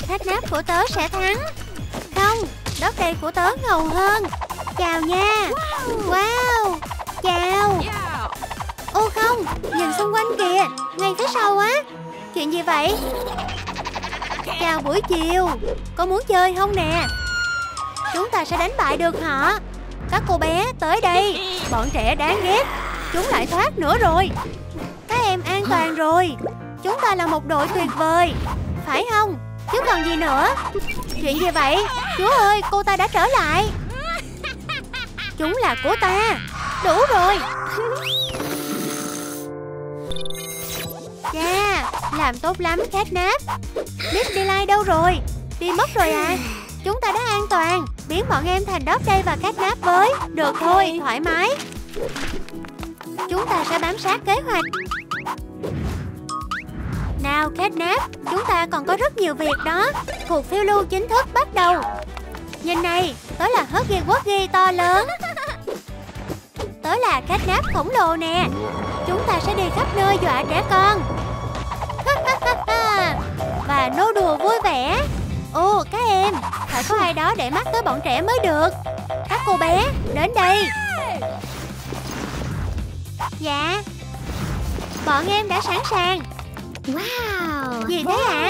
catnap của tớ sẽ thắng. Không, đất đây của tớ ngầu hơn. Chào nha. Wow, chào. Ô không, nhìn xung quanh kìa, ngay phía sau á. Chuyện gì vậy? Chào buổi chiều, có muốn chơi không nè? Chúng ta sẽ đánh bại được họ. Các cô bé tới đây. Bọn trẻ đáng ghét. Chúng lại thoát nữa rồi. Các em an toàn rồi. Chúng ta là một đội tuyệt vời, phải không? Chứ còn gì nữa. Chuyện gì vậy? Chúa ơi, cô ta đã trở lại. Chúng là của ta. Đủ rồi. Chà, làm tốt lắm catnap. Miss Delight đâu rồi? Đi mất rồi à? Chúng ta đã an toàn. Biến bọn em thành Daphne và catnap với. Được thôi, thoải mái. Chúng ta sẽ bám sát kế hoạch. Nào catnap, chúng ta còn có rất nhiều việc đó. Cuộc phiêu lưu chính thức bắt đầu. Nhìn này, tớ là Huggy Wuggy to lớn. Tớ là catnap khổng lồ nè. Chúng ta sẽ đi khắp nơi dọa trẻ con. Và nô đùa vui vẻ. Ồ, các em, phải có ai đó để mắt tới bọn trẻ mới được. Các cô bé, đến đây. Dạ. Bọn em đã sẵn sàng. Wow. Gì thế ạ?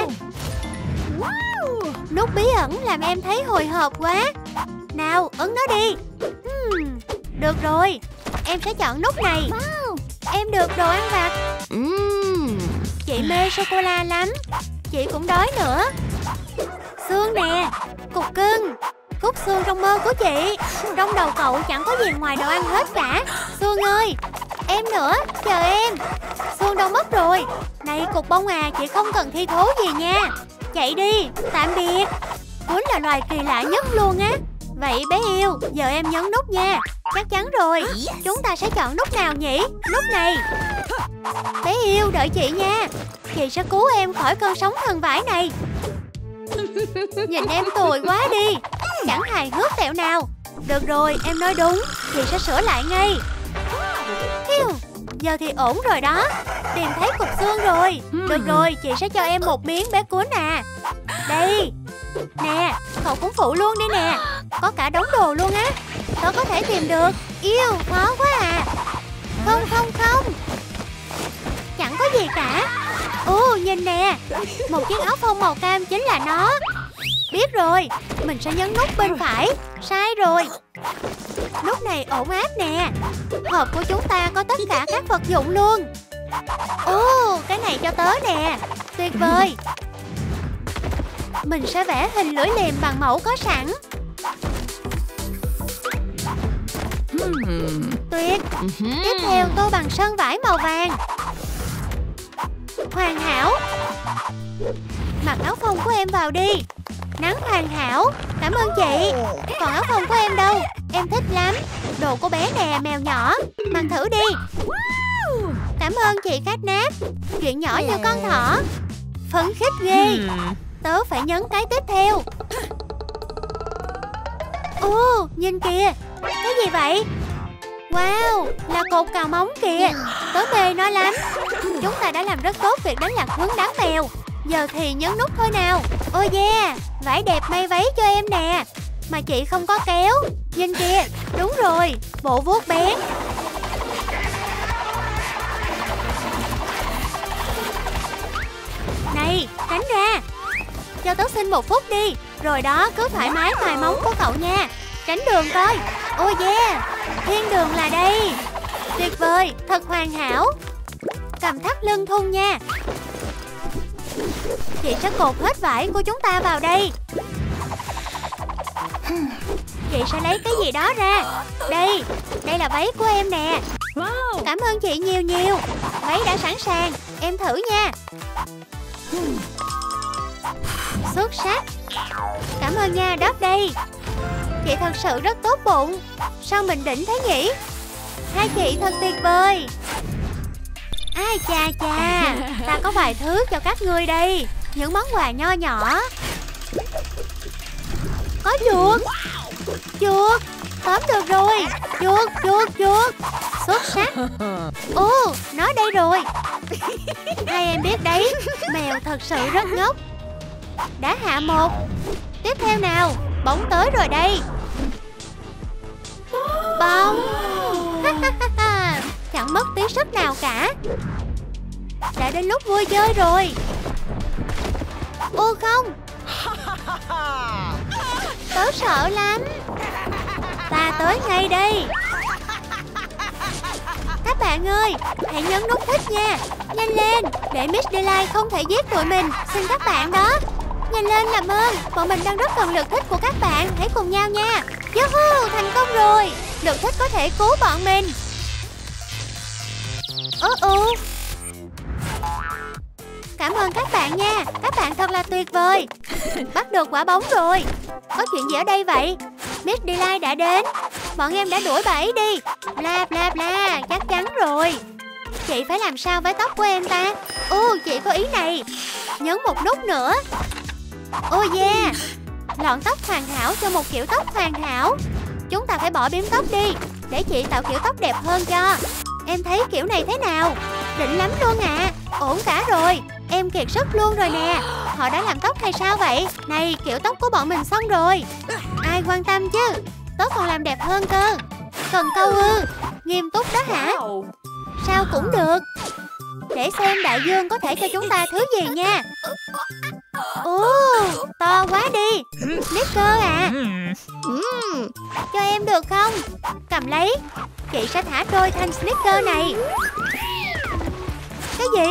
Nút bí ẩn làm em thấy hồi hộp quá. Nào, ấn nó đi. Được rồi, em sẽ chọn nút này. Em được đồ ăn vặt. Chị mê sô-cô-la lắm. Chị cũng đói nữa. Xương nè, cục cưng. Cút xương trong mơ của chị. Trong đầu cậu chẳng có gì ngoài đồ ăn hết cả. Xương ơi, em nữa, chờ em. Xương đâu mất rồi. Này cục bông à, chị không cần thi thố gì nha. Chạy đi, tạm biệt. Cuốn là loài kỳ lạ nhất luôn á. Vậy bé yêu, giờ em nhấn nút nha. Chắc chắn rồi. Chúng ta sẽ chọn nút nào nhỉ? Nút này. Bé yêu, đợi chị nha. Chị sẽ cứu em khỏi cơn sóng thần vãi này. Nhìn em tồi quá đi. Chẳng hài hước tẹo nào. Được rồi, em nói đúng. Chị sẽ sửa lại ngay. Giờ thì ổn rồi đó. Tìm thấy cục xương rồi. Được rồi, chị sẽ cho em một miếng bé cuốn à. Đây. Nè, cậu cũng phụ luôn đi nè. Có cả đống đồ luôn á. Tớ có thể tìm được. Yêu, khó quá à. Không. Chẳng có gì cả. Ồ, nhìn nè. Một chiếc áo phông màu cam chính là nó. Biết rồi, mình sẽ nhấn nút bên phải. Sai rồi. Nút này ổn áp nè. Hộp của chúng ta có tất cả các vật dụng luôn. Ồ, cái này cho tớ nè. Tuyệt vời. Mình sẽ vẽ hình lưỡi liềm bằng mẫu có sẵn. Tuyệt. Tiếp theo tô bằng sơn vải màu vàng. Hoàn hảo. Mặc áo phông của em vào đi. Nắng hoàn hảo. Cảm ơn chị. Còn áo phông của em đâu? Em thích lắm. Đồ của bé nè, mèo nhỏ. Mặc thử đi. Cảm ơn chị catnap. Chuyện nhỏ như con thỏ. Phấn khích ghê. Tớ phải nhấn cái tiếp theo. Ồ, nhìn kìa. Cái gì vậy? Wow, là cột cào móng kìa. Tớ mê nó lắm. Chúng ta đã làm rất tốt việc đánh lạc hướng đám mèo. Giờ thì nhấn nút thôi nào. Oh yeah, vải đẹp may váy cho em nè. Mà chị không có kéo. Nhìn kìa, đúng rồi, bộ vuốt bén. Này, tránh ra. Cho tớ xin 1 phút đi. Rồi đó, cứ thoải mái mài móng của cậu nha. Tránh đường coi. Oh yeah, thiên đường là đây. Tuyệt vời, thật hoàn hảo. Cầm thắt lưng thun nha. Chị sẽ cột hết vải của chúng ta vào đây. Chị sẽ lấy cái gì đó ra. Đây, đây là váy của em nè. Cảm ơn chị nhiều nhiều. Váy đã sẵn sàng. Em thử nha. Xuất sắc. Cảm ơn nha, Đóp đây. Chị thật sự rất tốt bụng. Sao mình đỉnh thế nhỉ? Hai chị thật tuyệt vời. Ai chà chà, ta có vài thứ cho các ngươi đây. Những món quà nho nhỏ. Có chuột. Chuột. Tóm được rồi. Chuột. Xuất sắc. Ồ, nó đây rồi. Hai em biết đấy, mèo thật sự rất ngốc. Đã hạ một. Tiếp theo nào. Bóng tới rồi đây. Bóng. Chẳng mất tí sức nào cả. Đã đến lúc vui chơi rồi. Ô không. Tớ sợ lắm. Ta tới ngay đây. Các bạn ơi, hãy nhấn nút thích nha. Nhanh lên, để Miss Delight không thể giết tụi mình. Xin các bạn đó. Nhanh lên làm ơn. Bọn mình đang rất cần lượt thích của các bạn. Hãy cùng nhau nha. Yahoo, thành công rồi. Lượt thích có thể cứu bọn mình. Cảm ơn các bạn nha. Các bạn thật là tuyệt vời. Bắt được quả bóng rồi. Có chuyện gì ở đây vậy? Miss Delight đã đến. Bọn em đã đuổi bà ấy đi. Bla bla bla. Chắc chắn rồi. Chị phải làm sao với tóc của em ta? Chị có ý này. Nhấn một nút nữa. Yeah. Lọn tóc hoàn hảo cho một kiểu tóc hoàn hảo. Chúng ta phải bỏ bím tóc đi, để chị tạo kiểu tóc đẹp hơn cho. Em thấy kiểu này thế nào? Đỉnh lắm luôn ạ. Ổn cả rồi. Em kiệt sức luôn rồi nè. Họ đã làm tóc hay sao vậy? Này, kiểu tóc của bọn mình xong rồi. Ai quan tâm chứ. Tớ còn làm đẹp hơn cơ. Cần câu ư? Nghiêm túc đó hả? Sao cũng được. Để xem đại dương có thể cho chúng ta thứ gì nha. To quá đi. Snicker à. Cho em được không? Cầm lấy. Chị sẽ thả đôi thanh Snicker này. Cái gì?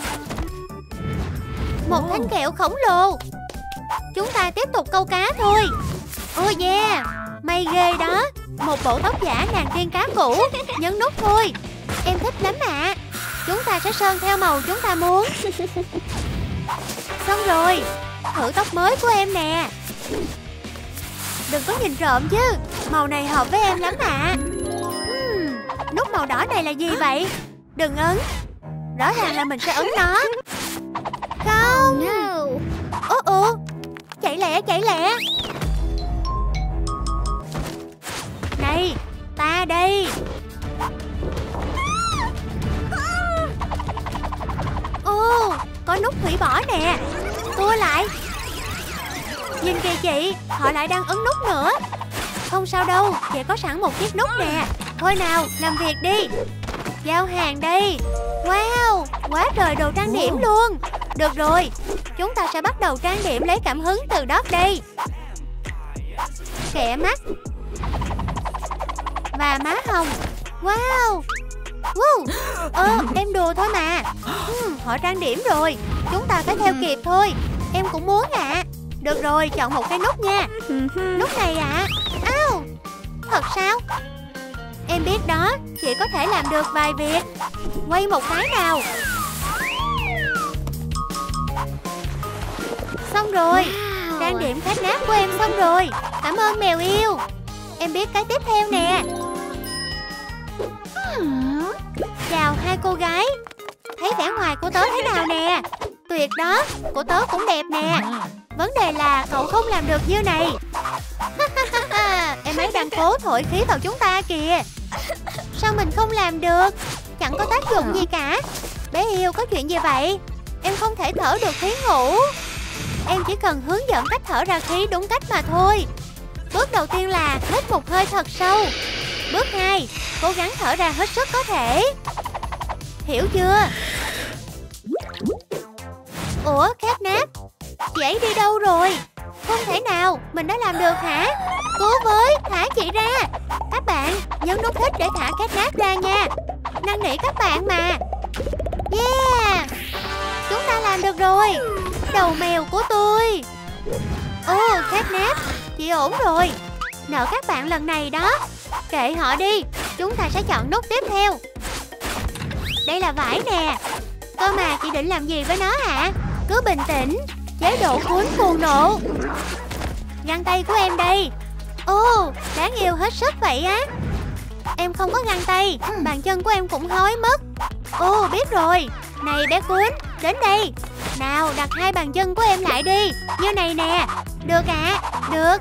Một thanh kẹo khổng lồ. Chúng ta tiếp tục câu cá thôi. Yeah. May ghê đó. Một bộ tóc giả nàng tiên cá cũ. Nhấn nút thôi. Em thích lắm ạ. Chúng ta sẽ sơn theo màu chúng ta muốn. Xong rồi. Thử tóc mới của em nè. Đừng có nhìn trộm chứ. Màu này hợp với em lắm ạ. Nút màu đỏ này là gì vậy? Đừng ấn. Rõ ràng là mình sẽ ấn nó. Không. Chạy lẹ, chạy lẹ. Này, ta đây. Có nút hủy bỏ nè. Tua lại. Nhìn kìa chị, họ lại đang ấn nút nữa. Không sao đâu, chị có sẵn một chiếc nút nè. Thôi nào, làm việc đi. Giao hàng đây. Wow, quá trời đồ trang điểm luôn. Được rồi, chúng ta sẽ bắt đầu trang điểm lấy cảm hứng từ đó đây. Kẻ mắt và má hồng. Wow. Em đùa thôi mà. Họ trang điểm rồi. Chúng ta phải theo kịp thôi. Em cũng muốn ạ. Được rồi, chọn một cái nút nha. Nút này ạ. Thật sao? Em biết đó, chị có thể làm được vài việc. Quay một cái nào. Xong rồi. Trang điểm khát nát của em xong rồi. Cảm ơn mèo yêu. Em biết cái tiếp theo nè. Chào hai cô gái. Thấy vẻ ngoài của tớ thế nào nè? Tuyệt đó, của tớ cũng đẹp nè. Vấn đề là cậu không làm được như này. Em ấy đang cố thổi khí vào chúng ta kìa. Sao mình không làm được? Chẳng có tác dụng gì cả. Bé yêu, có chuyện gì vậy? Em không thể thở được khí ngủ. Em chỉ cần hướng dẫn cách thở ra khí đúng cách mà thôi. Bước đầu tiên là hít một hơi thật sâu. Bước 2, cố gắng thở ra hết sức có thể. Hiểu chưa? Ủa, Catnap, chị ấy đi đâu rồi? Không thể nào, mình đã làm được hả? Cứu với, thả chị ra. Các bạn, nhấn nút thích để thả Catnap ra nha. Năn nỉ các bạn mà. Yeah, chúng ta làm được rồi. Đầu mèo của tôi. Catnap, chị ổn rồi. Nợ các bạn lần này đó. Kệ họ đi. Chúng ta sẽ chọn nút tiếp theo. Đây là vải nè. Cơ mà chị định làm gì với nó hả? Cứ bình tĩnh. Chế độ cuốn cuồng nộ. Găng tay của em đây. Đáng yêu hết sức vậy á. Em không có găng tay. Bàn chân của em cũng hói mất. Biết rồi. Này bé cuốn, đến đây. Nào, đặt hai bàn chân của em lại đi. Như này nè. Được ạ, được.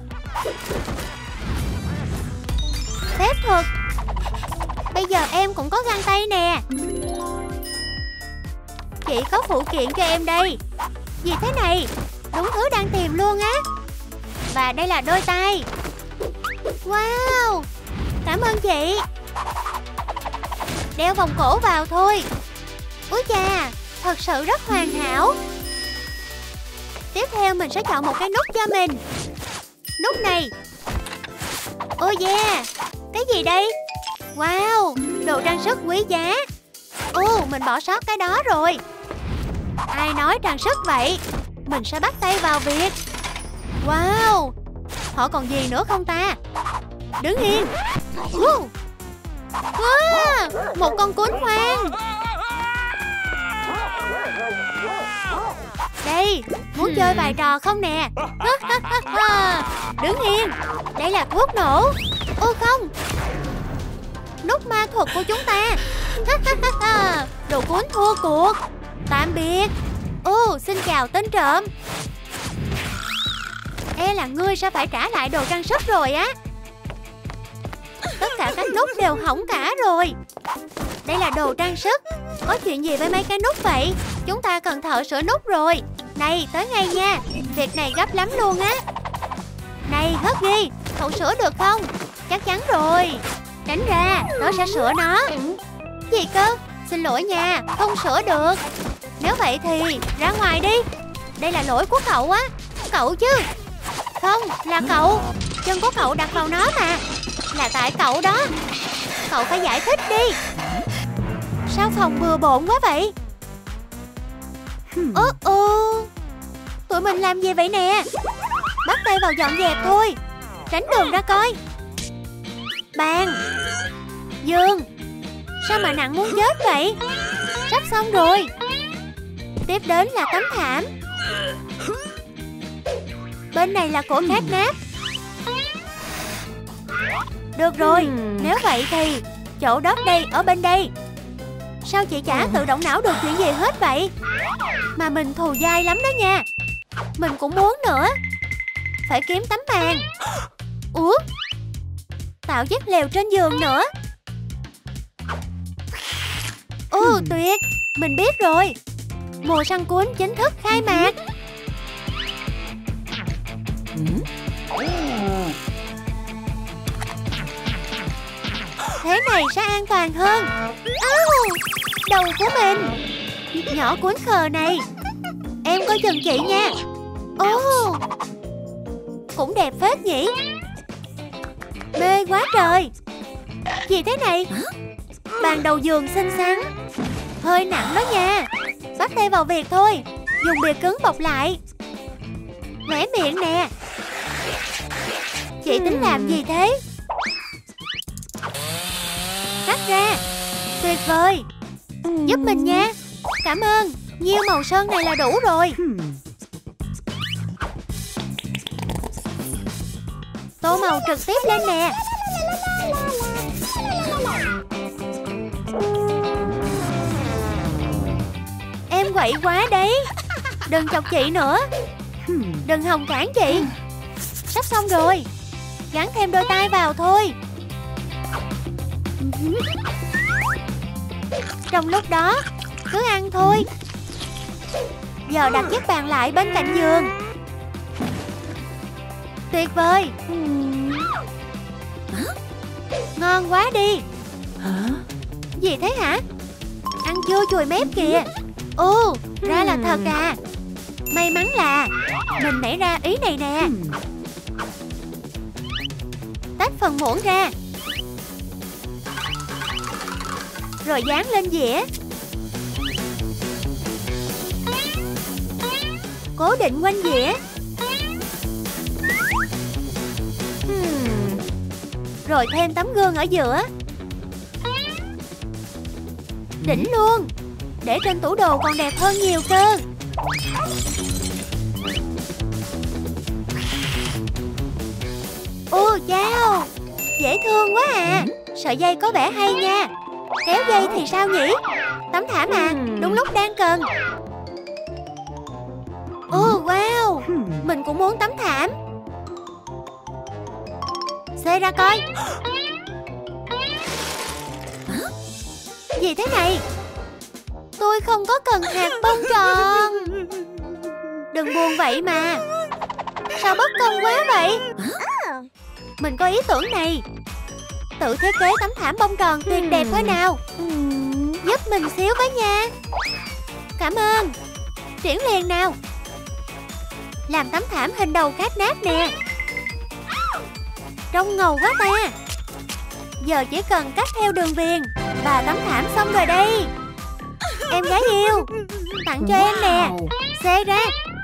Phép thuật. Bây giờ em cũng có găng tay nè. Chị có phụ kiện cho em đây. Gì thế này? Đúng thứ đang tìm luôn á. Và đây là đôi tay. Wow, cảm ơn chị. Đeo vòng cổ vào thôi. Úi chà, thật sự rất hoàn hảo. Tiếp theo mình sẽ chọn một cái nút cho mình. Nút này. Oh yeah, cái gì đây? Wow, đồ trang sức quý giá. Mình bỏ sót cái đó rồi. Ai nói trang sức vậy? Mình sẽ bắt tay vào việc. Wow, họ còn gì nữa không ta? Đứng yên. Một con cún hoang. Đây, muốn chơi vài trò không nè? Đứng yên. Đây là thuốc nổ. Ô không, nút ma thuật của chúng ta. Đồ cuốn thua cuộc. Tạm biệt. Xin chào tên trộm. E là ngươi sẽ phải trả lại đồ trang sức rồi á. Tất cả các nút đều hỏng cả rồi. Đây là đồ trang sức. Có chuyện gì với mấy cái nút vậy? Chúng ta cần thợ sửa nút rồi. Này, tới ngay nha. Việc này gấp lắm luôn á. Này, Huggy, cậu sửa được không? Chắc chắn rồi. Tránh ra, tớ sẽ sửa nó. Gì cơ? Xin lỗi nha, không sửa được. Nếu vậy thì ra ngoài đi. Đây là lỗi của cậu á. Cậu chứ. Không, là cậu. Chân của cậu đặt vào nó mà. Là tại cậu đó. Cậu phải giải thích đi. Sao phòng bừa bộn quá vậy? Tụi mình làm gì vậy nè? Bắt tay vào dọn dẹp thôi. Tránh đường ra coi. Bàn, giường. Sao mà nặng muốn chết vậy? Sắp xong rồi. Tiếp đến là tấm thảm. Bên này là cổ khát nát. Được rồi, nếu vậy thì chỗ đất đây ở bên đây. Sao chị chả tự động não được chuyện gì hết vậy? Mà mình thù dai lắm đó nha. Mình cũng muốn nữa. Phải kiếm tấm màn. Tạo chiếc lều trên giường nữa. Tuyệt. Mình biết rồi. Mùa săn cuốn chính thức khai mạc. Thế này sẽ an toàn hơn. Đầu của mình. Nhỏ cuốn khờ này. Em coi chừng chị nha. Cũng đẹp phết nhỉ. Mê quá trời. Gì thế này? Bàn đầu giường xinh xắn. Hơi nặng đó nha. Bắt tay vào việc thôi. Dùng bìa cứng bọc lại. Vẽ miệng nè. Chị tính làm gì thế? Cắt ra. Tuyệt vời. Giúp mình nha. Cảm ơn. Nhiêu màu sơn này là đủ rồi. Tô màu trực tiếp lên nè. Em quậy quá đấy. Đừng chọc chị nữa. Đừng hòng cản chị. Sắp xong rồi. Gắn thêm đôi tay vào thôi. Trong lúc đó cứ ăn thôi. Giờ đặt chiếc bàn lại bên cạnh giường. Tuyệt vời. Ngon quá đi. Gì thế hả? Ăn chưa chùi mép kìa. Ra là thật à. May mắn là mình nảy ra ý này nè. Tách phần muỗng ra. Rồi dán lên dĩa. Cố định quanh dĩa. Rồi thêm tấm gương ở giữa. Đỉnh luôn. Để trên tủ đồ còn đẹp hơn nhiều cơ. Chao. Dễ thương quá à. Sợi dây có vẻ hay nha. Kéo dây thì sao nhỉ? Tấm thảm à, đúng lúc đang cần. Wow. Mình cũng muốn tấm thảm. Xê ra coi. Gì thế này? Tôi không có cần hạt bông tròn. Đừng buồn vậy mà. Sao bất công quá vậy? Mình có ý tưởng này. Tự thiết kế tấm thảm bông tròn tuyệt đẹp thế nào. Giúp mình xíu với nha. Cảm ơn. Triển liền nào. Làm tấm thảm hình đầu Katniss nè. Trông ngầu quá ta. Giờ chỉ cần cắt theo đường viền và tấm thảm xong rồi đây. Em gái yêu, tặng cho em nè. Xé ra.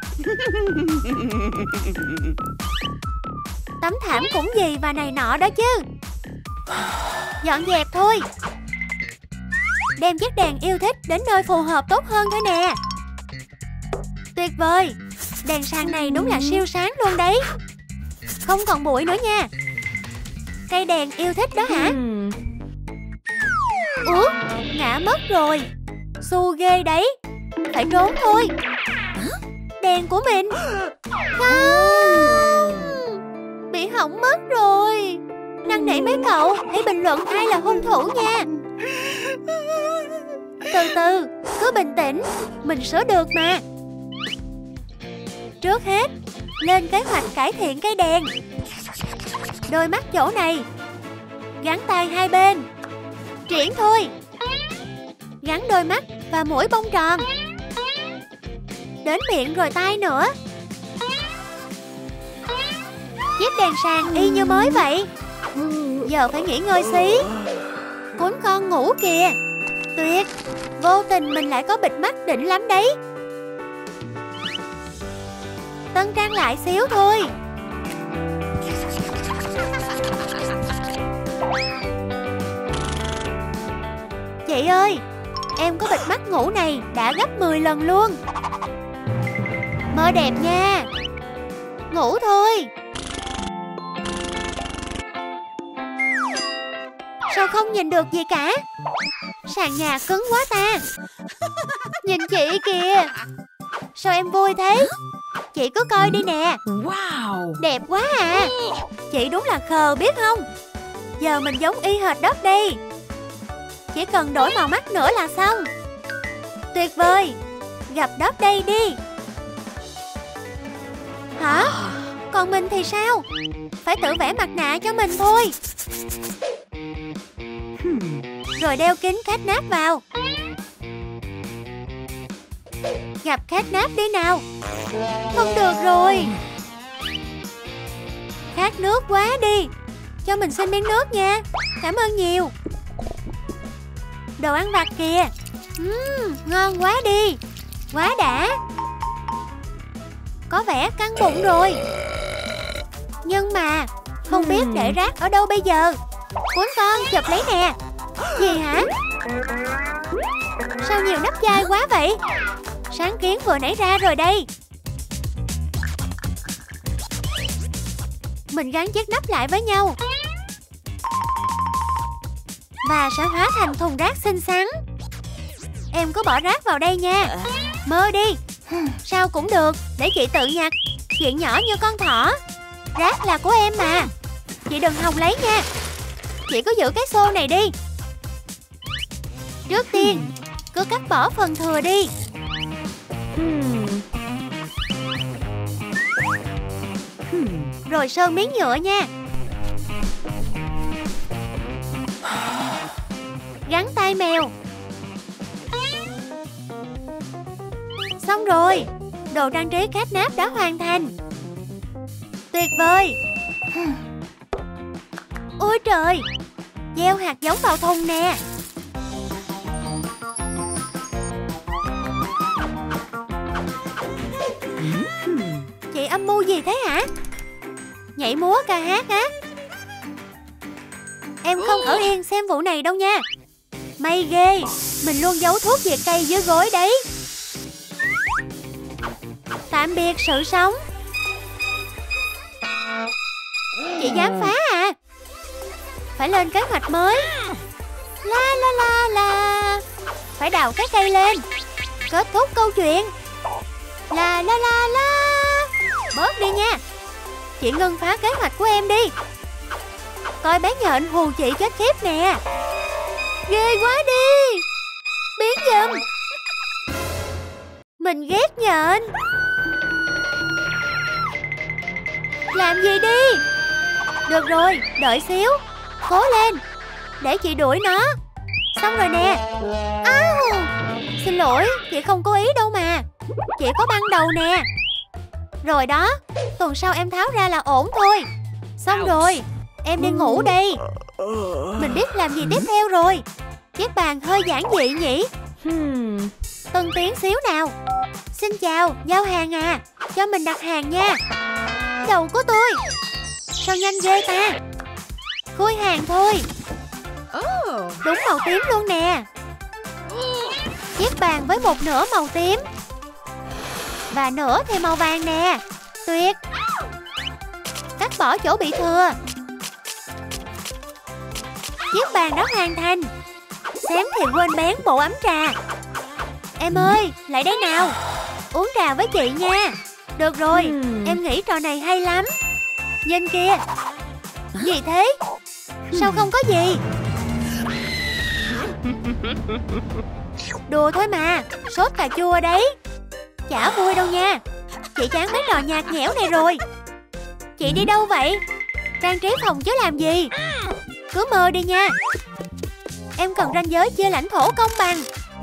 Tấm thảm cũng gì và này nọ đó chứ. Dọn dẹp thôi. Đem chiếc đèn yêu thích đến nơi phù hợp tốt hơn thôi nè. Tuyệt vời. Đèn sang này đúng là siêu sáng luôn đấy. Không còn bụi nữa nha. Cây đèn yêu thích đó hả? Ủa, ngã mất rồi. Xu ghê đấy. Phải trốn thôi. Đèn của mình. Không. Bị hỏng mất rồi. Năn nỉ mấy cậu hãy bình luận ai là hung thủ nha. Từ từ, cứ bình tĩnh. Mình sửa được mà. Trước hết, lên kế hoạch cải thiện cây đèn. Đôi mắt chỗ này. Gắn tay hai bên. Triển thôi. Gắn đôi mắt và mũi bông tròn. Đến miệng rồi tai nữa. Chiếc đèn sàn y như mới vậy. Giờ phải nghỉ ngơi xí. Cuốn con ngủ kìa. Tuyệt. Vô tình mình lại có bịt mắt đỉnh lắm đấy. Tân trang lại xíu thôi. Chị ơi, em có bịt mắt ngủ này đã gấp 10 lần luôn. Mơ đẹp nha. Ngủ thôi. Sao không nhìn được gì cả? Sàn nhà cứng quá ta. Nhìn chị kìa. Sao em vui thế? Chị cứ coi đi nè. Wow. Đẹp quá à. Chị đúng là khờ biết không? Giờ mình giống y hệt Đất đây. Chỉ cần đổi màu mắt nữa là xong. Tuyệt vời. Gặp Đất đây đi. Hả? Còn mình thì sao? Phải tự vẽ mặt nạ cho mình thôi. Rồi đeo kính Katniss vào. Gặp Katniss đi nào. Không được rồi. Khát nước quá đi. Cho mình xin miếng nước nha. Cảm ơn nhiều. Đồ ăn vặt kìa. Ngon quá đi. Quá đã. Có vẻ căng bụng rồi. Nhưng mà không biết để rác ở đâu bây giờ. Cuốn con chụp lấy nè. Gì hả? Sao nhiều nắp chai quá vậy? Sáng kiến vừa nảy ra rồi đây. Mình gắn chiếc nắp lại với nhau và sẽ hóa thành thùng rác xinh xắn. Em có bỏ rác vào đây nha. Mơ đi. Sao cũng được, để chị tự nhặt. Chuyện nhỏ như con thỏ. Rác là của em mà. Chị đừng hòng lấy nha. Chị cứ giữ cái xô này đi. Trước tiên, cứ cắt bỏ phần thừa đi. Rồi sơn miếng nhựa nha. Gắn tay mèo. Xong rồi. Đồ trang trí Katniss đã hoàn thành. Tuyệt vời. Ôi trời. Gieo hạt giống vào thùng nè. Chị âm mưu gì thế hả? Nhảy múa ca hát á? Em không ở yên xem vụ này đâu nha. May ghê. Mình luôn giấu thuốc diệt cây dưới gối đấy. Tạm biệt sự sống. Chị dám phá à? Phải lên kế hoạch mới. La la la la. Phải đào cái cây lên. Kết thúc câu chuyện. La la la la. Bớt đi nha. Chị ngưng phá kế hoạch của em đi. Coi bé nhện hù chị chết khiếp nè. Ghê quá đi. Biến giùm. Mình ghét nhện. Làm gì đi. Được rồi, đợi xíu. Cố lên, để chị đuổi nó. Xong rồi nè. Áu. Xin lỗi, chị không cố ý đâu mà. Chị có băng đầu nè. Rồi đó, tuần sau em tháo ra là ổn thôi. Xong rồi, em đi ngủ đi. Mình biết làm gì tiếp theo rồi. Chiếc bàn hơi giản dị nhỉ. Từng tiếng xíu nào. Xin chào, giao hàng à. Cho mình đặt hàng nha. Đầu của tôi. Sao nhanh ghê ta. Khui hàng thôi. Đúng màu tím luôn nè. Chiếc bàn với một nửa màu tím và nửa thì màu vàng nè. Tuyệt. Cắt bỏ chỗ bị thừa. Chiếc bàn đã hoàn thành. Xém thì quên bén bộ ấm trà. Em ơi, lại đây nào. Uống trà với chị nha. Được rồi, em nghĩ trò này hay lắm. Nhìn kìa. Gì thế? Sao không có gì? Đùa thôi mà. Sốt cà chua đấy. Chả vui đâu nha. Chị chán mấy trò nhạt nhẽo này rồi. Chị đi đâu vậy? Trang trí phòng chứ làm gì. Cứ mơ đi nha. Em cần ranh giới chia lãnh thổ công bằng.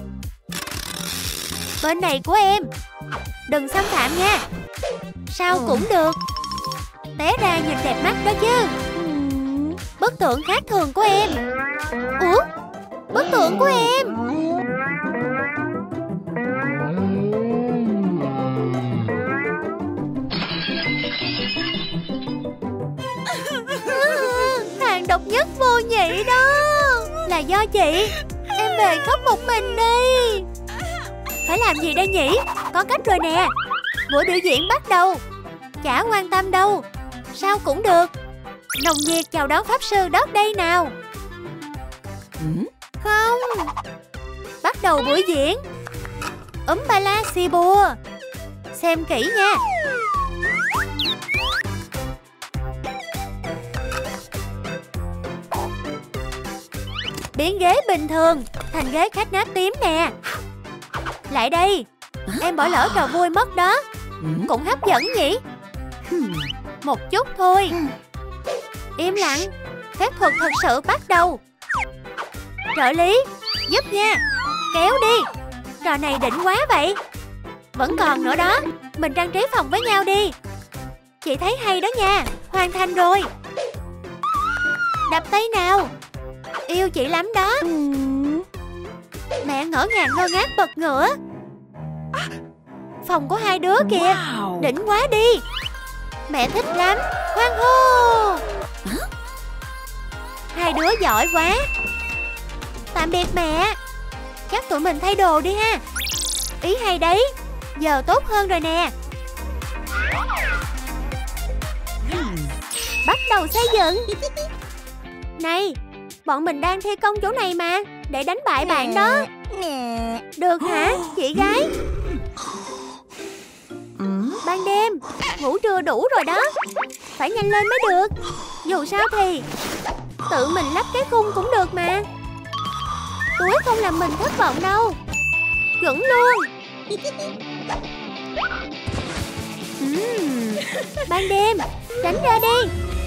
Bên này của em. Đừng xâm phạm nha. Sao cũng được. Té ra nhìn đẹp mắt đó chứ. Bức tượng khác thường của em. Ủa? Bức tượng của em. Hàng độc nhất vô nhị đó. Là do chị. Em về khóc một mình đi. Phải làm gì đây nhỉ? Có cách rồi nè. Buổi biểu diễn bắt đầu. Chả quan tâm đâu. Sao cũng được. Nồng nhiệt chào đón pháp sư Đót đây nào. Không. Bắt đầu buổi diễn. Ba la xì bùa. Xem kỹ nha. Biến ghế bình thường thành ghế khách nát tím nè. Lại đây. Em bỏ lỡ trò vui mất đó. Cũng hấp dẫn nhỉ. Một chút thôi. Im lặng. Phép thuật thật sự bắt đầu. Trợ lý, giúp nha. Kéo đi. Trò này đỉnh quá vậy. Vẫn còn nữa đó. Mình trang trí phòng với nhau đi. Chị thấy hay đó nha. Hoàn thành rồi. Đập tay nào. Yêu chị lắm đó. Mẹ ngỡ ngàng ngơ ngác bật ngửa. Phòng của hai đứa kìa. Đỉnh quá đi. Mẹ thích lắm. Hoan hô. Hai đứa giỏi quá. Tạm biệt mẹ. Chắc tụi mình thay đồ đi ha. Ý hay đấy. Giờ tốt hơn rồi nè. Bắt đầu xây dựng. Này, bọn mình đang thi công chỗ này mà. Để đánh bại bạn đó. Được hả chị gái? Ban đêm. Ngủ trưa đủ rồi đó. Phải nhanh lên mới được. Dù sao thì tự mình lắp cái khung cũng được mà. Túi không làm mình thất vọng đâu. Chuẩn luôn. Ban đêm. Tránh ra đi.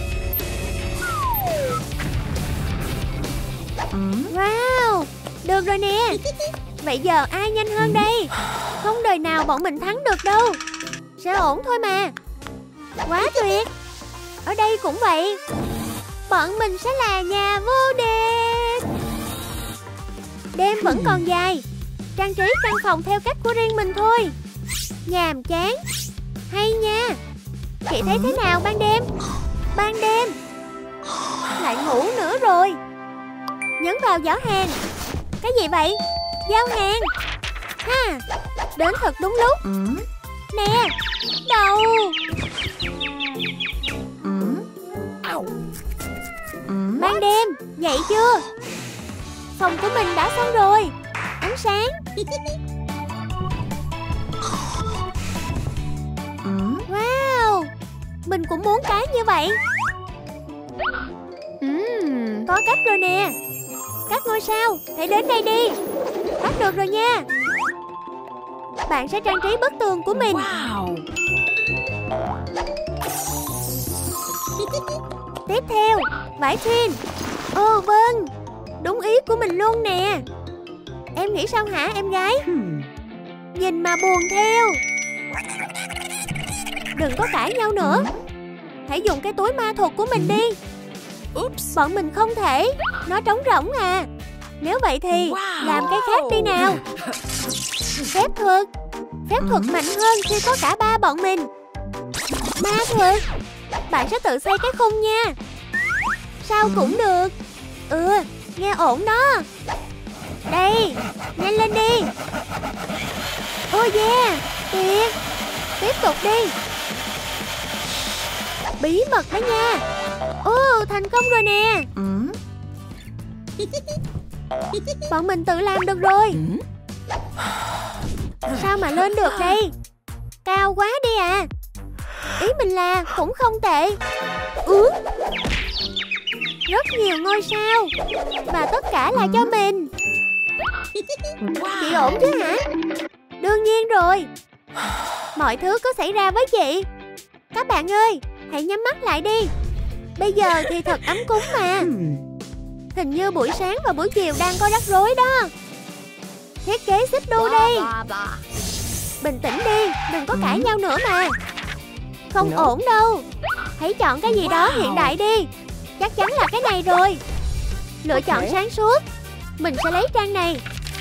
Wow. Được rồi nè. Vậy giờ ai nhanh hơn đây? Không đời nào bọn mình thắng được đâu. Sẽ ổn thôi mà. Quá tuyệt. Ở đây cũng vậy. Bọn mình sẽ là nhà vô địch. Đêm vẫn còn dài. Trang trí căn phòng theo cách của riêng mình thôi. Nhàm chán. Hay nha. Chị thấy thế nào ban đêm? Ban đêm. Lại ngủ nữa rồi. Nhấn vào giỏ hàng. Cái gì vậy? Giao hàng. Ha. Đến thật đúng lúc. Nè. Đầu. Ban đêm. Dậy chưa? Phòng của mình đã xong rồi. Ánh sáng. Wow. Mình cũng muốn cái như vậy. Có cách rồi nè. Các ngôi sao, hãy đến đây đi. Bắt được rồi nha. Bạn sẽ trang trí bức tường của mình. Tiếp theo, vải thun. Ồ vâng, đúng ý của mình luôn nè. Em nghĩ sao hả em gái? Nhìn mà buồn theo. Đừng có cãi nhau nữa. Hãy dùng cái túi ma thuật của mình đi. Bọn mình không thể. Nó trống rỗng à. Nếu vậy thì làm cái khác đi nào. Phép thuật. Phép thuật mạnh hơn khi có cả ba bọn mình. Ma thuật. Bạn sẽ tự xây cái khung nha. Sao cũng được. Nghe ổn đó. Đây, nhanh lên đi. Oh yeah, tuyệt. Tiếp tục đi. Bí mật đó nha. Thành công rồi nè. Bọn mình tự làm được rồi. Sao mà lên được đây? Cao quá đi à. Ý mình là cũng không tệ. Rất nhiều ngôi sao. Và tất cả là cho mình. Chị ổn chứ hả? Đương nhiên rồi. Mọi thứ có xảy ra với chị. Các bạn ơi, hãy nhắm mắt lại đi. Bây giờ thì thật ấm cúng mà. Hình như buổi sáng và buổi chiều đang có rắc rối đó. Thiết kế xích đu đây. Bình tĩnh đi, đừng có cãi nhau nữa mà. Không ổn đâu. Hãy chọn cái gì đó hiện đại đi. Chắc chắn là cái này rồi. Lựa chọn sáng suốt. Mình sẽ lấy trang này.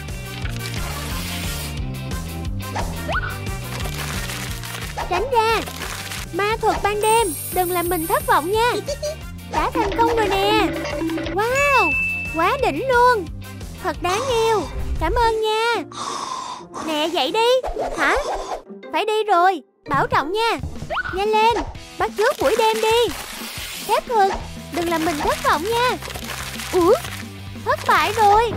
Tránh ra. Ma thuật ban đêm, đừng làm mình thất vọng nha. Đã thành công rồi nè. Wow, quá đỉnh luôn. Thật đáng yêu. Cảm ơn nha. Nè dậy đi. Hả? Phải đi rồi. Bảo trọng nha. Nhanh lên, bắt chước buổi đêm đi. Phép thuật, đừng làm mình thất vọng nha. Thất bại rồi.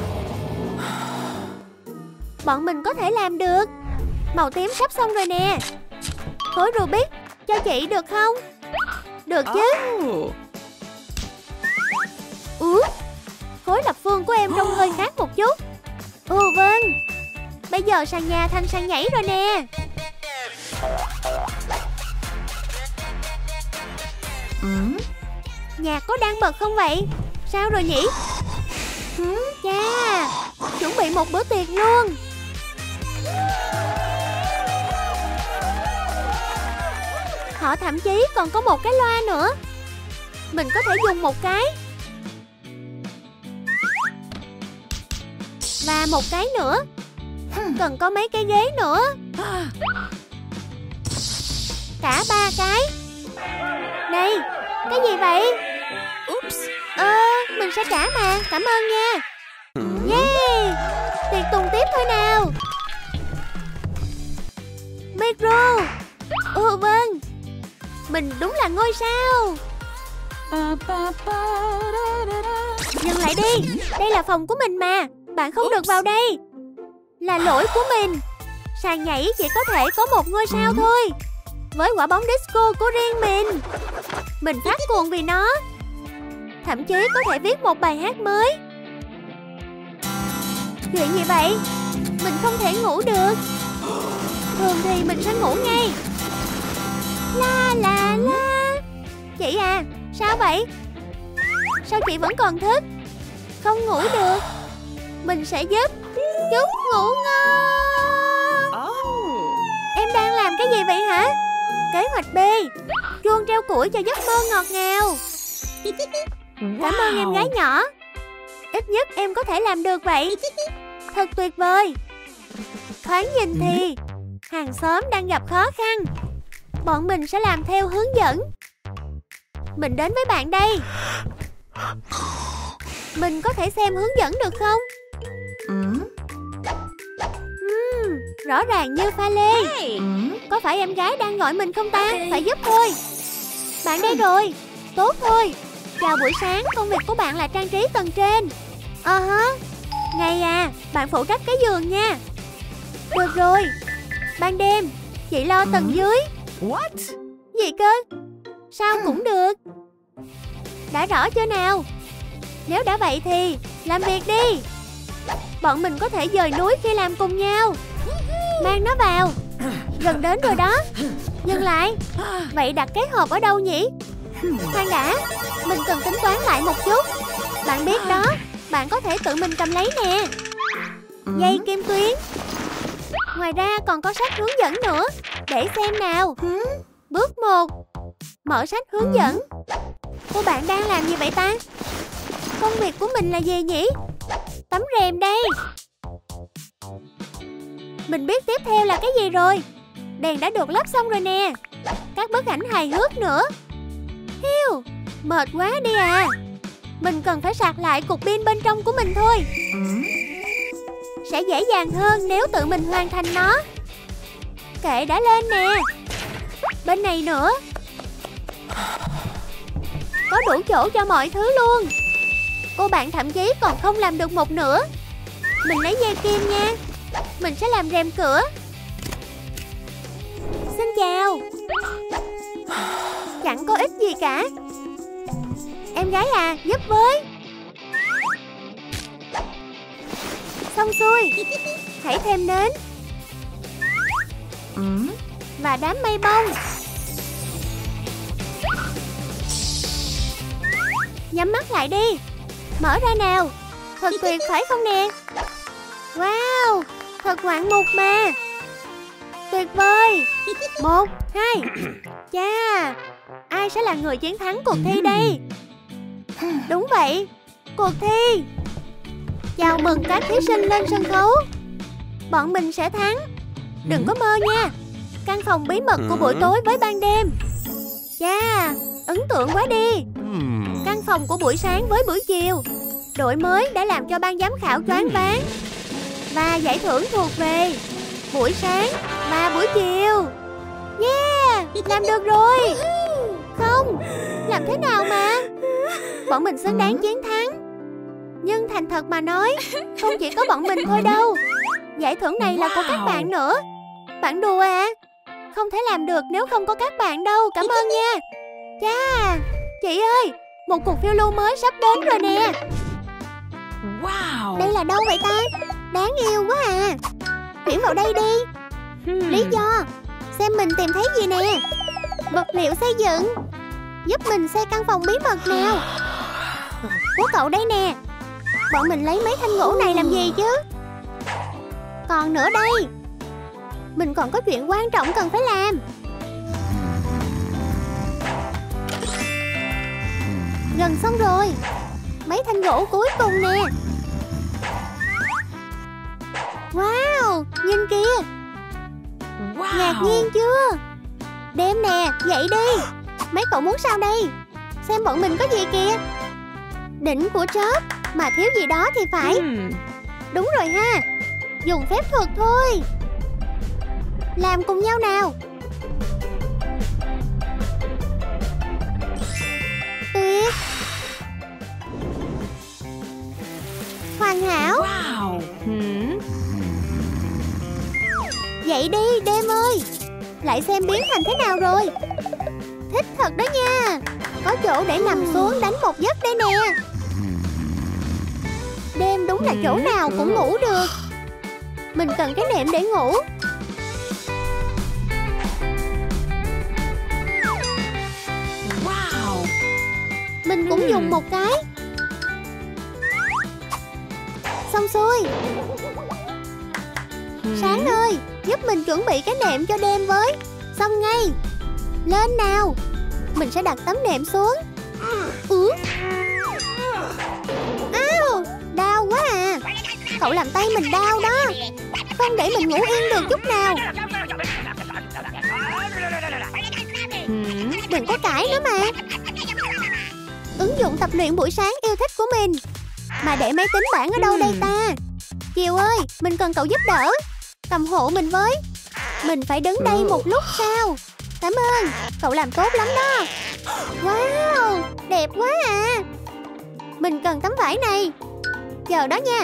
Bọn mình có thể làm được. Màu tím sắp xong rồi nè. Khối Rubik cho chị được không? Được chứ. Khối lập phương của em trông hơi khác một chút. Vâng. Bây giờ sàn nhà thành sàn nhảy rồi nè. Nhạc có đang bật không vậy? Sao rồi nhỉ? Chà, chuẩn bị một bữa tiệc luôn. Họ thậm chí còn có một cái loa nữa. Mình có thể dùng một cái. Và một cái nữa. Cần có mấy cái ghế nữa. Cả 3 cái. Này, cái gì vậy? Mình sẽ trả mà, cảm ơn nha. Yeah, tiệc tùng tiếp thôi nào. Micro. Vâng. Mình đúng là ngôi sao. Dừng lại đi. Đây là phòng của mình mà. Bạn không được vào đây. Là lỗi của mình. Sàn nhảy chỉ có thể có một ngôi sao thôi. Với quả bóng disco của riêng mình. Mình phát cuồng vì nó. Thậm chí có thể viết một bài hát mới. Chuyện gì vậy? Mình không thể ngủ được. Thường thì mình sẽ ngủ ngay. La la la. Chị à, sao vậy? Sao chị vẫn còn thức? Không ngủ được. Mình sẽ giúp. Chúc ngủ ngon. Em đang làm cái gì vậy hả? Kế hoạch B. Chuông treo củi cho giấc mơ ngọt ngào. Cảm ơn em gái nhỏ. Ít nhất em có thể làm được vậy. Thật tuyệt vời. Thoáng nhìn thì hàng xóm đang gặp khó khăn. Bọn mình sẽ làm theo hướng dẫn. Mình đến với bạn đây. Mình có thể xem hướng dẫn được không? Rõ ràng như pha lê. Có phải em gái đang gọi mình không ta? Phải giúp thôi. Bạn đây rồi. Tốt thôi. Chào buổi sáng, công việc của bạn là trang trí tầng trên. Ngày à, bạn phụ trách cái giường nha. Được rồi. Ban đêm, chị lo tầng dưới. What? Gì cơ? Sao cũng được. Đã rõ chưa nào? Nếu đã vậy thì làm việc đi. Bọn mình có thể dời núi khi làm cùng nhau. Mang nó vào. Gần đến rồi đó. Dừng lại. Vậy đặt cái hộp ở đâu nhỉ? Khoan đã. Mình cần tính toán lại một chút. Bạn biết đó, bạn có thể tự mình cầm lấy nè. Dây kim tuyến. Ngoài ra còn có sách hướng dẫn nữa. Để xem nào. Bước 1. Mở sách hướng dẫn. Cô bạn đang làm gì vậy ta? Công việc của mình là gì nhỉ? Tấm rèm đây. Mình biết tiếp theo là cái gì rồi. Đèn đã được lắp xong rồi nè. Các bức ảnh hài hước nữa. Hiu, mệt quá đi à. Mình cần phải sạc lại cục pin bên trong của mình thôi. Sẽ dễ dàng hơn nếu tự mình hoàn thành nó. Kệ đã lên nè. Bên này nữa. Có đủ chỗ cho mọi thứ luôn. Cô bạn thậm chí còn không làm được một nửa. Mình lấy dây kim nha. Mình sẽ làm rèm cửa. Xin chào. Chẳng có ích gì cả. Em gái à, giúp với. Xong xuôi. Hãy thêm nến và đám mây bông. Nhắm mắt lại đi. Mở ra nào. Thật tuyệt phải không nè? Wow, thật ngoạn mục mà. Tuyệt vời. 1, 2. Chà, ai sẽ là người chiến thắng cuộc thi đây? Đúng vậy, cuộc thi. Chào mừng các thí sinh lên sân khấu. Bọn mình sẽ thắng. Đừng có mơ nha. Căn phòng bí mật của buổi tối với ban đêm. Chà, ấn tượng quá đi. Căn phòng của buổi sáng với buổi chiều. Đổi mới đã làm cho ban giám khảo choáng váng. Và giải thưởng thuộc về buổi sáng và buổi chiều. Yeah, làm được rồi. Không, làm thế nào mà. Bọn mình xứng đáng chiến thắng. Nhưng thành thật mà nói, không chỉ có bọn mình thôi đâu. Giải thưởng này là của các bạn nữa. Bạn đùa à? Không thể làm được nếu không có các bạn đâu. Cảm ơn nha. Chà, chị ơi, một cuộc phiêu lưu mới sắp đến rồi nè. Đây là đâu vậy ta? Đáng yêu quá à. Chuyển vào đây đi. Lý do, xem mình tìm thấy gì nè. Vật liệu xây dựng. Giúp mình xây căn phòng bí mật nào. Của cậu đây nè. Bọn mình lấy mấy thanh gỗ này làm gì chứ? Còn nữa đây. Mình còn có chuyện quan trọng cần phải làm. Gần xong rồi. Mấy thanh gỗ cuối cùng nè. Wow, nhìn kìa. Ngạc nhiên chưa? Đêm nè, dậy đi. Mấy cậu muốn sao đây? Xem bọn mình có gì kìa. Đỉnh của chớp. Mà thiếu gì đó thì phải. Đúng rồi ha. Dùng phép thuật thôi. Làm cùng nhau nào. Tuyệt. Hoàn hảo. Dậy đi đêm ơi. Lại xem biến thành thế nào rồi. Thích thật đó nha. Có chỗ để nằm xuống đánh một giấc đây nè. Đêm đúng là chỗ nào cũng ngủ được. Mình cần cái nệm để ngủ. Mình cũng dùng một cái. Xong xuôi. Sáng ơi, giúp mình chuẩn bị cái nệm cho đêm với. Xong ngay. Lên nào. Mình sẽ đặt tấm nệm xuống. Ao, đau quá à. Cậu làm tay mình đau đó. Không để mình ngủ yên được chút nào. Đừng có cãi nữa mà. Ứng dụng tập luyện buổi sáng yêu thích của mình. Mà để máy tính bảng ở đâu đây ta? Kiều ơi, mình cần cậu giúp đỡ. Cầm hộ mình với. Mình phải đứng đây một lúc sao? Cảm ơn, cậu làm tốt lắm đó. Wow, đẹp quá à. Mình cần tấm vải này. Chờ đó nha.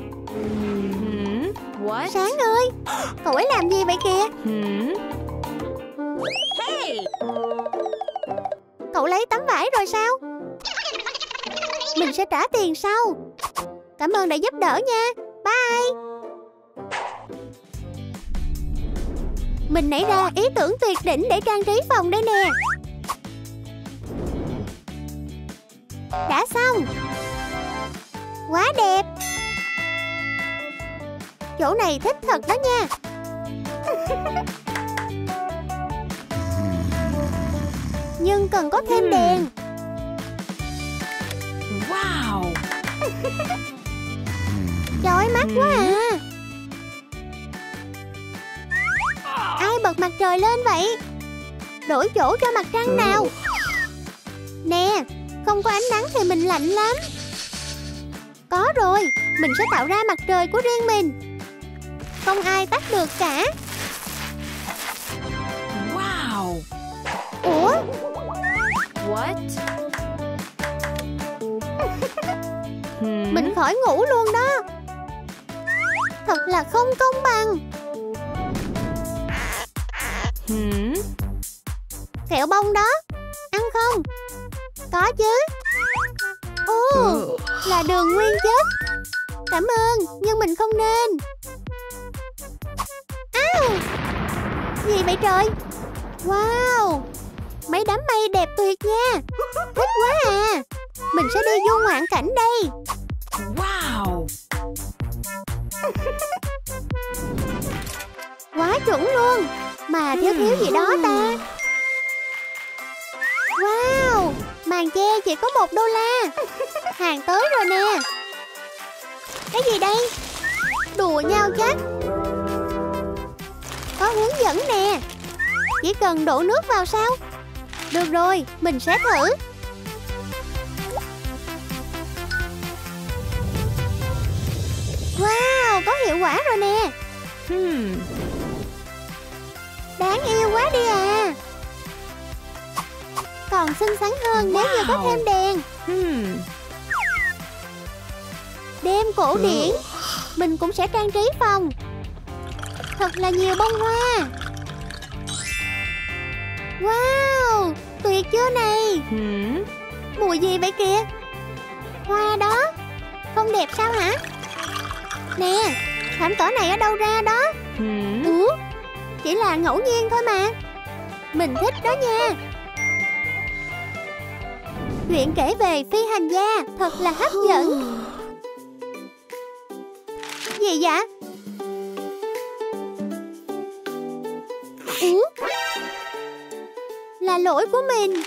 Sáng ơi, cậu ấy làm gì vậy kìa? Cậu lấy tấm vải rồi sao? Mình sẽ trả tiền sau. Cảm ơn đã giúp đỡ nha. Bye. Mình nảy ra ý tưởng tuyệt đỉnh để trang trí phòng đây nè. Đã xong. Quá đẹp. Chỗ này thích thật đó nha. Nhưng cần có thêm đèn. Wow. Chói mắt quá à. Ai bật mặt trời lên vậy? Đổi chỗ cho mặt trăng nào. Nè, không có ánh nắng thì mình lạnh lắm. Có rồi, mình sẽ tạo ra mặt trời của riêng mình. Không ai tắt được cả. Wow. Ủa? What? Mình khỏi ngủ luôn đó. Thật là không công bằng. Kẹo bông đó, ăn không? Có chứ. Ồ, là đường nguyên chất. Cảm ơn, nhưng mình không nên. Áu! Gì vậy trời? Wow, mấy đám mây đẹp tuyệt nha. Thích quá à. Mình sẽ đi du ngoạn cảnh đây. Wow. Quá chuẩn luôn. Mà thiếu gì đó ta. Wow, màn che chỉ có $1. Hàng tới rồi nè. Cái gì đây? Đùa nhau chắc. Có hướng dẫn nè. Chỉ cần đổ nước vào sao? Được rồi, mình sẽ thử. Wow, có hiệu quả rồi nè. Đáng yêu quá đi à. Còn xinh xắn hơn nếu như có thêm đèn. Đêm cổ điển. Mình cũng sẽ trang trí phòng. Thật là nhiều bông hoa. Wow, tuyệt chưa này. Mùi gì vậy kìa? Hoa đó. Không đẹp sao hả? Nè, thảm cỏ này ở đâu ra đó? Ủa, chỉ là ngẫu nhiên thôi mà. Mình thích đó nha. Chuyện kể về phi hành gia thật là hấp dẫn. Gì vậy? Ủa? Là lỗi của mình.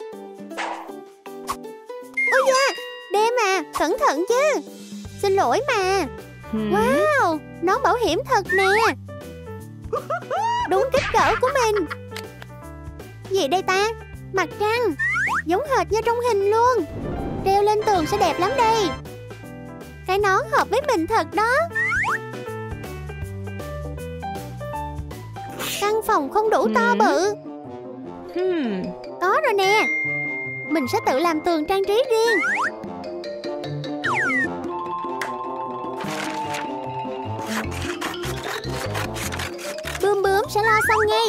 Ôi da, đêm à, cẩn thận chứ. Xin lỗi mà. Wow, nón bảo hiểm thật nè. Đúng kích cỡ của mình. Gì đây ta? Mặt trăng. Giống hệt như trong hình luôn. Treo lên tường sẽ đẹp lắm đây. Cái nón hợp với mình thật đó. Căn phòng không đủ to bự. Có rồi nè. Mình sẽ tự làm tường trang trí riêng. Bướm bướm sẽ lo xong ngay.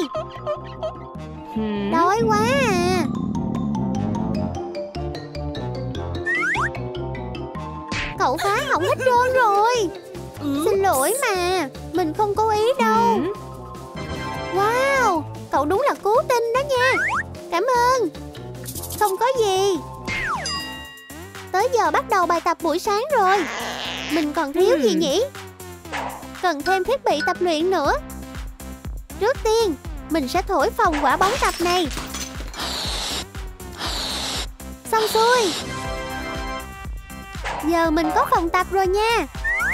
Đói quá à. Cậu phá hỏng hết trơn rồi. Xin lỗi mà. Mình không cố ý đâu. Wow, cậu đúng là cố tình đó nha. Cảm ơn. Không có gì. Tới giờ bắt đầu bài tập buổi sáng rồi. Mình còn thiếu gì nhỉ? Cần thêm thiết bị tập luyện nữa. Trước tiên, mình sẽ thổi phồng quả bóng tập này. Xong xuôi. Giờ mình có phòng tập rồi nha.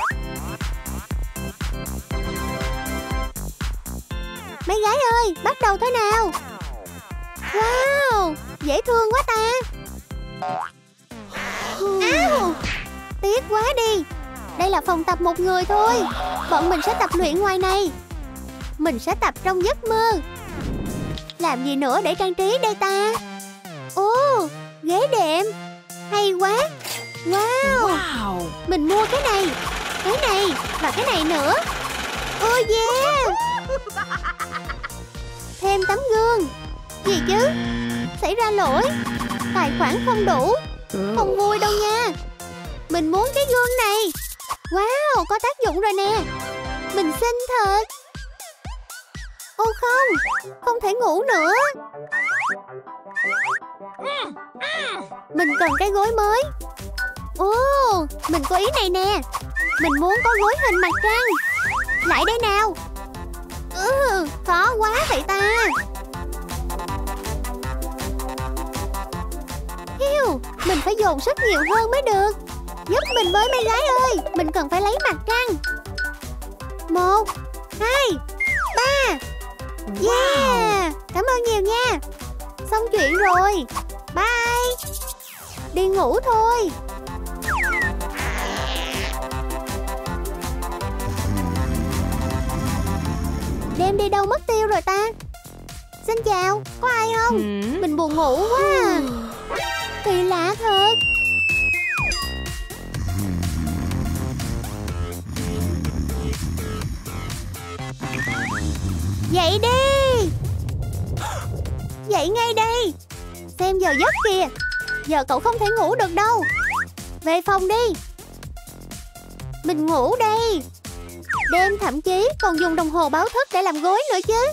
Mấy gái ơi, bắt đầu thôi nào. Wow, dễ thương quá ta. Áo, tiếc quá đi. Đây là phòng tập một người thôi. Bọn mình sẽ tập luyện ngoài này. Mình sẽ tập trong giấc mơ. Làm gì nữa để trang trí đây ta? Ồ, ghế đệm. Hay quá. Wow. Mình mua cái này và cái này nữa. Oh yeah. Thêm tấm gương. Gì chứ? Xảy ra lỗi. Tài khoản không đủ. Không vui đâu nha. Mình muốn cái gương này. Wow, có tác dụng rồi nè. Mình xinh thật. Ô không, không thể ngủ nữa. Mình cần cái gối mới. Ồ, mình có ý này nè. Mình muốn có gối hình mặt trăng. Lại đây nào. Khó quá vậy ta. Hiu, mình phải dồn sức nhiều hơn mới được. Giúp mình với mấy gái ơi. Mình cần phải lấy mặt trăng. 1, 2, 3. Yeah, cảm ơn nhiều nha. Xong chuyện rồi. Bye. Đi ngủ thôi. Đêm đi đâu mất tiêu rồi ta? Xin chào, có ai không? Mình buồn ngủ quá à. Kỳ lạ thật. Dậy đi. Dậy ngay đây. Xem giờ giấc kìa. Giờ cậu không thể ngủ được đâu. Về phòng đi. Mình ngủ đây. Đêm thậm chí còn dùng đồng hồ báo thức để làm gối nữa chứ.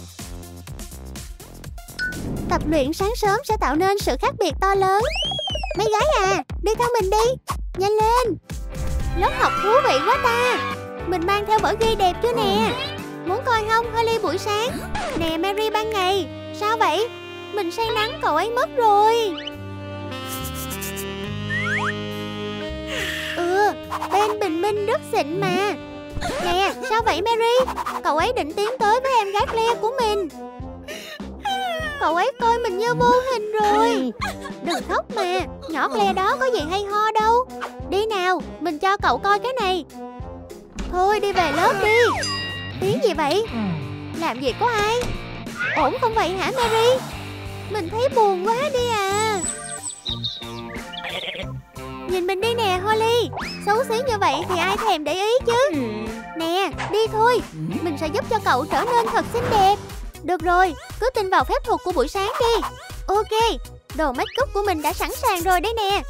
Tập luyện sáng sớm sẽ tạo nên sự khác biệt to lớn. Mấy gái à, đi theo mình đi. Nhanh lên. Lớp học thú vị quá ta. Mình mang theo vở ghi đẹp chưa nè. Muốn coi không Holly buổi sáng? Nè Mary ban ngày. Sao vậy? Mình say nắng cậu ấy mất rồi. Bên bình minh rất xịn mà. Nè, sao vậy Mary? Cậu ấy định tiến tới với em gái Claire của mình. Cậu ấy coi mình như vô hình rồi. Đừng khóc mà. Nhỏ Claire đó có gì hay ho đâu. Đi nào, mình cho cậu coi cái này. Thôi đi về lớp đi. Tiếng gì vậy? Làm gì có ai? Ổn không vậy hả Mary? Mình thấy buồn quá đi à. Nhìn mình đi nè Holly. Xấu xí như vậy thì ai thèm để ý chứ. Nè, đi thôi. Mình sẽ giúp cho cậu trở nên thật xinh đẹp. Được rồi, cứ tin vào phép thuật của buổi sáng đi. Ok, đồ make up của mình đã sẵn sàng rồi đấy nè.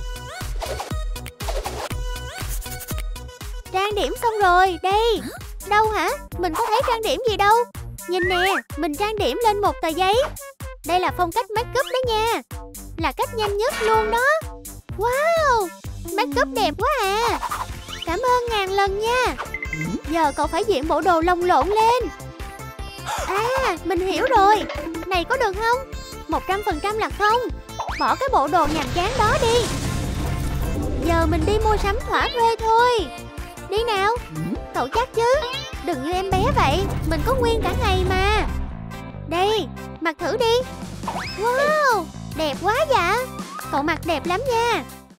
Trang điểm xong rồi, đây. Đâu hả? Mình có thấy trang điểm gì đâu. Nhìn nè, mình trang điểm lên một tờ giấy. Đây là phong cách make up đó nha. Là cách nhanh nhất luôn đó. Wow, make up đẹp quá à. Cảm ơn ngàn lần nha. Giờ cậu phải diện bộ đồ lồng lộn lên. À, mình hiểu rồi. Này có được không? 100% là không. Bỏ cái bộ đồ nhàm chán đó đi. Giờ mình đi mua sắm thỏa thuê thôi. Đi nào. Cậu chắc chứ? Đừng như em bé vậy. Mình có nguyên cả ngày mà. Đây, mặc thử đi. Wow, đẹp quá dạ. Cậu mặc đẹp lắm nha.